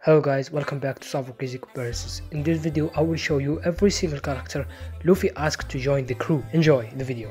Hello guys, welcome back to Solve Crazy Comparisons. In this video, I will show you every single character Luffy asked to join the crew. Enjoy the video.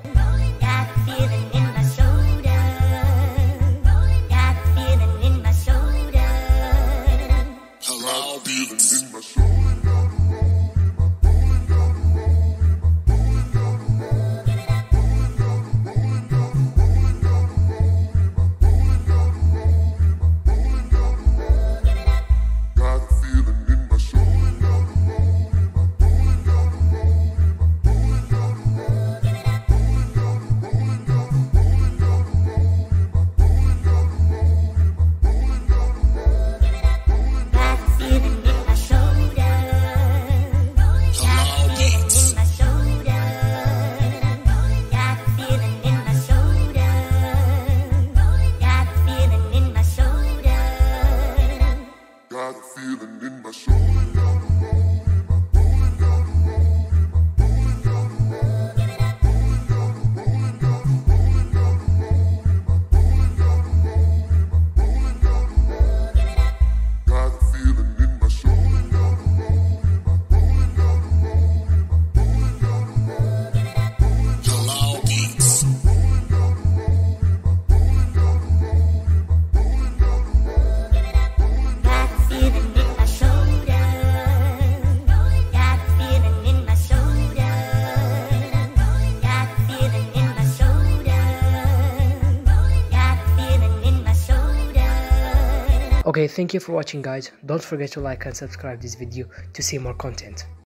Okay, thank you for watching guys. Don't forget to like and subscribe this video to see more content.